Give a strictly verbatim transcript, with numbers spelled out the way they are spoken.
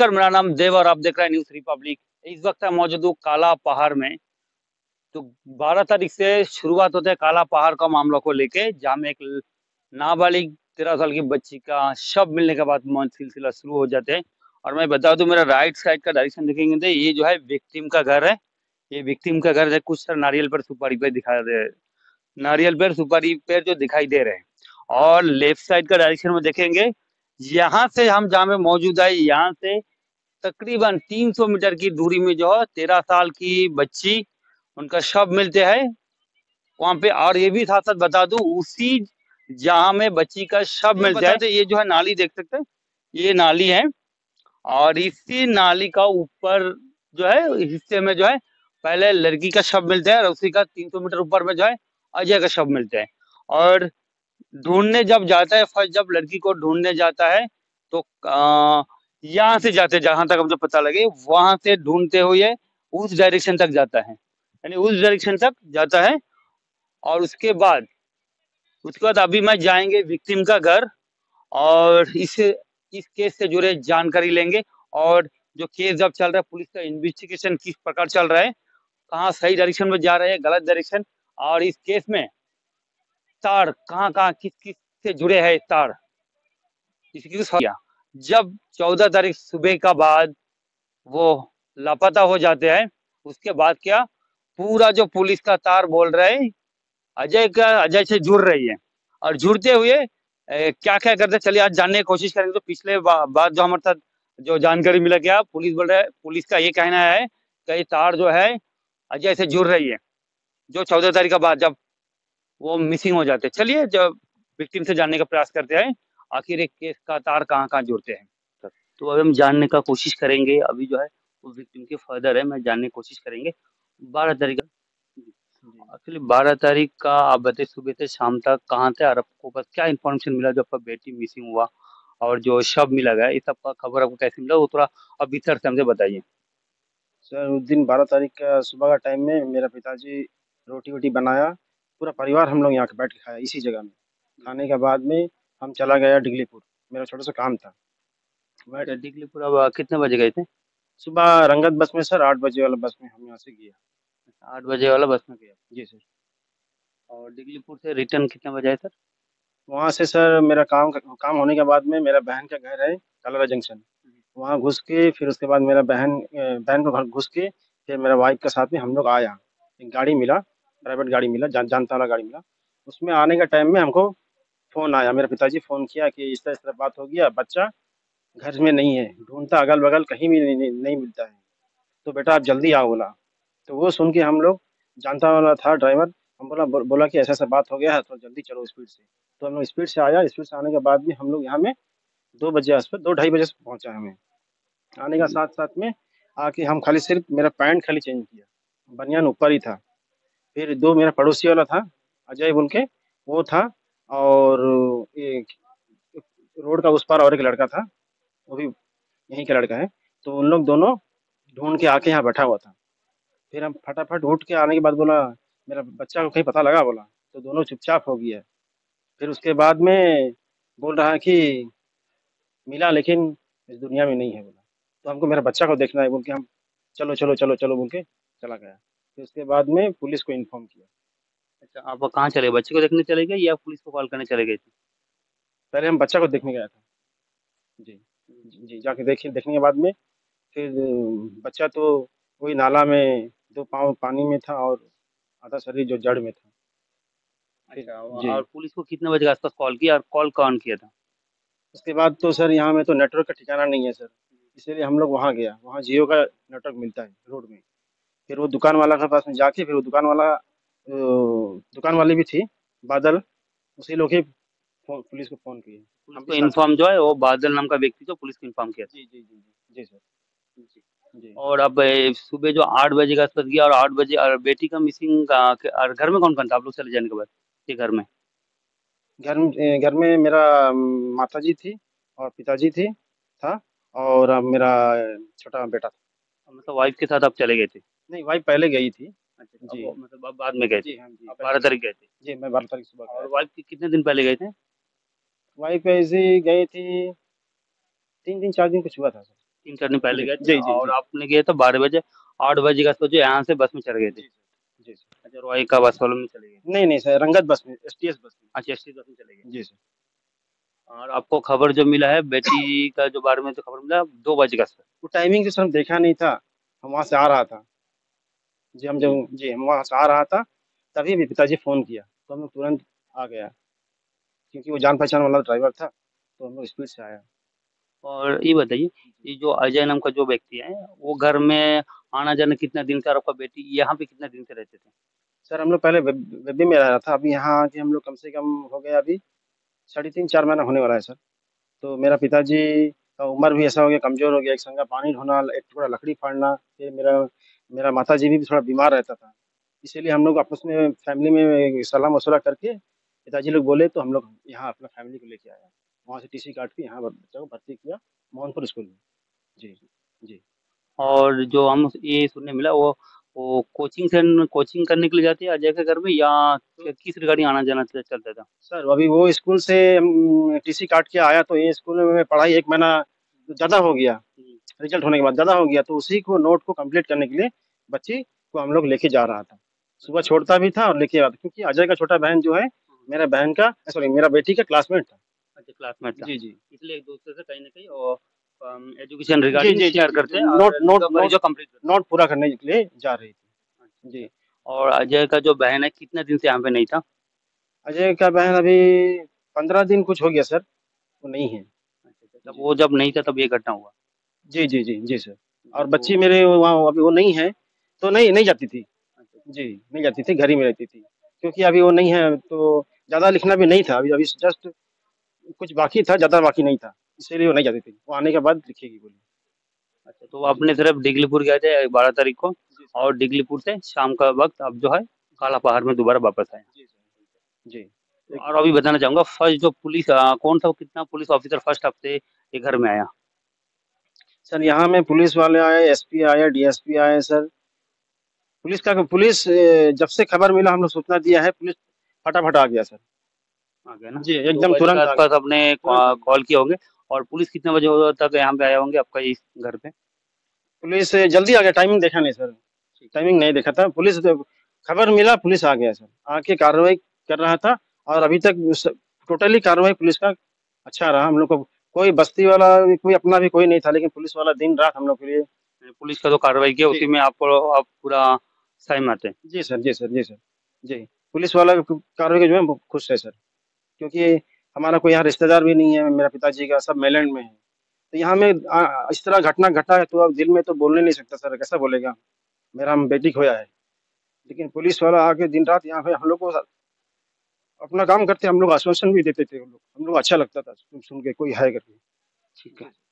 नमस्कार, मेरा नाम देव और आप देख रहे हैं न्यूज़ रिपब्लिक। इस वक्त मैं मौजूद हूँ काला पहाड़ में। तो बारह तारीख से शुरुआत होता है काला पहाड़ का मामला को लेके, जहाँ में एक ल नाबालिग तेरह साल की बच्ची का शव मिलने के बाद म सिलसिला शुरू हो जाते हैं। और मैं बता दूँ, मेरा राइट साइड का डायरेक्शन देखेंगे तो ये जो है विक्टिम का घर है। ये विक्टिम का घर है, कुछ सर नारियल पेड़ सुपारी पेड़ दिखा दे नारियल पेड़ सुपारी पेड़ जो दिखाई दे रहे हैं। और लेफ्ट साइड का डायरेक्शन में देखेंगे, यहाँ से हम जहाँ पे मौजूद है, यहाँ से तकरीबन तीन सौ मीटर की दूरी में जो है तेरह साल की बच्ची, उनका शव मिलते हैं वहाँ पे। और ये भी साथ-साथ बता दूँ, उसी जहाँ में बच्ची का शव मिलता है, तो ये जो है नाली देख सकते हैं, ये नाली है। और इसी नाली का ऊपर जो है हिस्से में जो है पहले लड़की का शव मिलता है और उसी का तीन सौ मीटर ऊपर में जो है अजय का शव मिलता है। और ढूँढने जब जाता है, फर्स्ट जब लड़की को ढूँढने जाता है तो अ, यहाँ से जाते हैं, जहाँ तक मुझे पता लगे, वहाँ से ढूँढते हुए उस डायरेक्शन तक जाता है। यानी उस डायरेक्शन तक जाता है और उसके बाद उसके बाद अभी मैं जाएँगे विक्टिम का घर और इस इस केस से जुड़े जानकारी लेंगे। और जो केस जब चल रहा है, पुलिस का इन्वेस्टिगेशन किस प्रकार चल रहा है, कहाँ सही डायरेक्शन में जा रहे हैं, गलत डायरेक्शन, और इस केस में तार कहाँ-कहाँ, किस-किस से जुड़े हैं तार, इसकी किया। जब चौदह तारीख सुबह का बाद वो लापता हो जाते हैं, उसके बाद क्या पूरा जो पुलिस का तार बोल रहा है अजय का अजय से जुड़ रही है। और जुड़ते हुए ए, क्या-क्या करते हैं, चलिए आज जानने की कोशिश करेंगे। तो पिछले बा बार जो हमारे साथ जो जानकारी मिला, क्या पुलिस बोल रहा है, पुलिस का ये कहना है कि ये तार जो है अजय से जुड़ रही है, जो चौदह तारीख के बाद जब वो मिसिंग हो जाते हैं। चलिए जब विक्टिम से जानने का प्रयास करते हैं, आखिर एक केस का तार कहाँ-कहाँ जुड़ते हैं। तो अभी हम जानने का कोशिश करेंगे, अभी जो है वो विक्टिम के फादर है, मैं जानने की कोशिश करेंगे। बारह तारीख एक्चुअली बारह तारीख का आप बताइए, सुबह से शाम तक कहाँ थे और आपको बस क्या इन्फॉर्मेशन मिला जब आपका बेटी मिसिंग हुआ, और जो शव मिला गया, इस सब का खबर आपको कैसे मिला, वो थोड़ा अब विस्तार से हमसे बताइए। सर उस दिन बारह तारीख का सुबह का टाइम में मेरा पिताजी रोटी-वोटी बनाया, पूरा परिवार हम लोग यहाँ पे बैठ के खाया इसी जगह में। खाने के बाद में हम चला गया डिगलीपुर, मेरा छोटा-सा काम था। मैं अच्छा, दिगलीपुर अब कितने बजे गए थे? सुबह रंगत बस में सर आठ बजे वाला बस में हम यहाँ से गया। आठ बजे वाला बस में गए जी सर। और दिगलीपुर से रिटर्न कितने बजे आए सर? वहाँ से सर मेरा काम क काम होने के बाद में मेरा बहन का घर है कलरा जंक्शन, वहाँ घुस के फिर उसके बाद मेरा बहन अ, बहन को घर घुस के फिर मेरा वाइफ के साथ में हम लोग आया। एक गाड़ी मिला, प्राइवेट गाड़ी मिला, जान जानता वाला गाड़ी मिला। उसमें आने के टाइम में हमको फ़ोन आया, मेरे पिताजी फ़ोन किया कि इस तरह इस तरह बात हो गया, बच्चा घर में नहीं है, ढूँढता अगल-बगल कहीं भी नहीं नहीं नहीं मिलता है, तो बेटा आप जल्दी आओ बोला। तो वो सुन के हम लोग, जानता वाला था ड्राइवर, हम बोला ब बोला कि ऐसा-ऐसा बात हो गया है, तो जल्दी चलो स्पीड से। तो हम लोग स्पीड से आया, स्पीड से आने के बाद भी हम लोग यहाँ में दो बजे आस-पास दो ढाई बजे से पहुँचा हमें। आने का साथ-साथ में आके हम खाली सिर्फ़ मेरा पैंट खाली चेंज किया, बनियान ऊपर ही था। फिर दो मेरा पड़ोसी वाला था, अजय बोल के, वो था और एक रोड का उस पार और एक लड़का था, वो भी यहीं का लड़का है। तो उन लोग दोनों ढूँढ के आके यहाँ बैठा हुआ था। फिर हम फटाफट उठ के आने के बाद बोला, मेरा बच्चा को कहीं पता लगा बोला, तो दोनों चुपचाप हो गया। फिर उसके बाद में बोल रहा है कि मिला लेकिन इस दुनिया में नहीं है बोला। तो हमको मेरा बच्चा को देखना है बोल के हम चलो, चलो, चलो, चलो बोल के चला गया। फिर उसके बाद में पुलिस को इन्फॉर्म किया। अच्छा, आप कहाँ चले गए? बच्चे को देखने चले गए या पुलिस को कॉल करने चले गए थे? पहले हम बच्चा को देखने गया था। जी, जी, जाके देखे देखने के बाद में फिर बच्चा तो वही नाला में दो पाँव पानी में था और आधा शरीर जो जड़ में था। फिर अच्छा, जी, और पुलिस को कितने बजे के आसपास कॉल किया और कॉल कौन किया था? उसके बाद तो सर यहाँ में तो नेटवर्क का ठिकाना नहीं है सर, इसीलिए हम लोग वहाँ गया, वहाँ जियो का नेटवर्क मिलता है रोड में। फिर वो दुकान वाला के पास में जाके फिर वो दुकान वाला अ, दुकान वाली भी थी, बादल, उसी लोग ही फ़ोन पुलिस को फ़ोन किए। पुलिस हम भी को साथ इन्फॉर्म जो है वो बादल नाम का व्यक्ति जो पुलिस को इन्फॉर्म किया था। जी, जी, जी, जी। जी सर, जी। जी। और अब ए, सुबह जो आठ बजे के आसपास गया और आठ बजे और बेटी का मिसिंग का क और घर में कौन-कौन था आप लोग चले जाने के बाद? के घर में? घर में अ, घर में मेरा माताजी थी और पिताजी थी था और अ, मेरा छोटा बेटा था। मतलब वाइफ़ के साथ आप चले गए थे? नहीं, वाइफ़ पहले गई थी। अच्छा, तो जी। अब मतलब आप बाद में गए थे। जी, हाँ जी, आप पहले बारह गई तारीख थी। गए थे जी, मैं बारह तारीख सुबह गया और था। वाइफ़ के कितने दिन पहले गए थे? वाइफ़ ऐसे ही गई थी तीन दिन चार दिन कुछ हुआ था सर। तीन चार दिन पहले जी गए जी थे जी और जी आपने गए तो बारह बजे, आठ बजे का सोचो यहाँ से बस में चढ़ गए थे। जी सर जी सर अच्छा, रोई का बस वालों में चले गए। नहीं नहीं सर, रंगत बस में, एस टी एस बस में। अच्छा, एसटी बस में चले गए। जी सर। और आपको खबर जो मिला है बेटी का जो बारे में तो खबर मिला दो बजे का सर। वो टाइमिंग तो सर हम देखा नहीं था, हम वहाँ से आ रहा था। जी हम जी। जब जी हम वहाँ से आ रहा था, तभी मेरे पिताजी फ़ोन किया, तो हम लोग तुरंत आ गया, क्योंकि वो जान पहचान वाला ड्राइवर था, तो हम लोग स्पीड से आया। और ये बताइए, ये जो अजय नाम का जो व्यक्ति है वो घर में आना जाना कितना दिन से, और आपका बेटी यहाँ पे कितना दिन से रहते थे? सर हम लोग पहले वेब वेबी में रह रहा था, अभी यहाँ आके हम लोग कम से कम हो गया अभी साढ़े तीन चार महीना होने वाला है सर। तो मेरा पिताजी का उम्र भी ऐसा हो गया, कमज़ोर हो गया, एक संगा पानी ढोना, एक टुकड़ा लकड़ी फाड़ना, फिर मेरा मेरा माताजी भी थोड़ा बीमार रहता था। इसीलिए हम लोग आपस में फैमिली में सलाह-मशवरा करके पिताजी लोग बोले, तो हम लोग यहाँ अपना फैमिली को लेके आए। वहाँ से टीसी काट के यहाँ ब बच्चा को भर्ती किया मोहनपुर स्कूल में। जी, जी। और जो हम ये सुनने मिला वो वो कोचिंग सेन कोचिंग करने के लिए जाते हैं अजय के घर में, या तो किस रिगार्डिंग आना जाना च चलता था? सर अभी वो स्कूल से उम, टीसी काट के आया, तो ये स्कूल में पढ़ाई एक महीना ज़्यादा हो गया, हुँ। रिज़ल्ट होने के बाद ज़्यादा हो गया, तो उसी को नोट को कंप्लीट करने के लिए बच्ची को हम लोग लेके जा रहा था। सुबह छोड़ता भी था और लेके आता, क्योंकि अजय का छोटा बहन जो है, मेरा बहन का सॉरी मेरा बेटी का क्लासमेट था। अच्छा, क्लासमेट था। जी, जी। इसलिए एक-दूसरे से कहीं न कहीं और अम, एजुकेशन जी, रिगार्डिंग जी, जी, शेयर जी, करते जी। हैं और नोट नोट जो नोट जो कंप्लीट करते नोट पूरा करने के लिए जा रही थी। हैं। जी। और अजय का जो बहन है कितने दिन से यहाँ पे नहीं था? अजय का बहन अभी पंद्रह दिन कुछ हो गया सर, वो नहीं है। अच्छा, अच्छा, तब जी। वो जब नहीं था तब ये घटना हुआ। जी, जी, जी, जी सर। जी, और तो बच्ची मेरे वहाँ अभी वो नहीं है, तो नहीं नहीं जाती थी। अच्छा, जी, नहीं जाती थी, घर ही में रहती थी। क्योंकि अभी वो नहीं है, तो ज़्यादा लिखना भी नहीं था, अभी अभी जस्ट कुछ बाकी था, ज़्यादा बाकी नहीं था, इसीलिए वो नहीं जाती थी। वो आने के बाद लिखेगी बोली। अच्छा, तो आपने सिर्फ डिगलीपुर गए थे बारह तारीख को जी सर। और डिगलीपुर से शाम का वक़्त अब जो है जी काला सर। पहाड़ में दोबारा वापस आए। जी सर। जी। तो एक और अभी बताना चाहूँगा फर्स्ट जो पुलिस अ, कौन सा कितना पुलिस ऑफिसर फर्स्ट हफ्ते ये घर में आया? सर यहाँ में पुलिस वाले आए, एसपी आए, डीएसपी आए सर। पुलिस का पुलिस अ, जब से खबर मिला हम लोग सूचना दिया है, पुलिस फटाफट आ गया सर। आ गया ना? जी, दो एकदम बजे के तुरंत आ आस-पास गया, आपने कॉ तुरंत आ गया। कॉल किए होंगे और पुलिस कितने बजे हो तक यहाँ पे आए होंगे आपका इस घर पे? पुलिस जल्दी आ गया, टाइमिंग देखा नहीं सर, ठीक है। टाइमिंग नहीं देखा था। पुलिस जब खबर मिला, पुलिस आ गया सर, आके कार्रवाई कर रहा था, और अभी तक स टोटली कार्रवाई पुलिस का अच्छा रहा। हम लोग को कोई बस्ती वाला भी, कोई अपना भी कोई नहीं था, लेकिन पुलिस वाला दिन-रात हम लोग के लिए। पुलिस का जो कार्रवाई किया जी। उसी में आपको आप पूरा सहमत हैं? जी सर, जी सर, जी सर। जी, पुलिस वाला क कार्रवाई के जो है हम खुश है सर, क्योंकि हमारा कोई यहाँ रिश्तेदार भी नहीं है, मेरा पिताजी का सब मेलैंड में है। तो यहाँ में अ, इस तरह घटना घटा है, तो अब दिल में तो बोलने नहीं सकता सर, कैसा बोलेगा? मेरा बेटी खोया है। लेकिन पुलिस वाला आके दिन-रात यहाँ पे हम लोग को अपना काम करते, हम लोग आश्वासन भी देते थे हम लोग। हम लोग अच्छा लगता था सुन सुन के कोई है करके। ठीक है।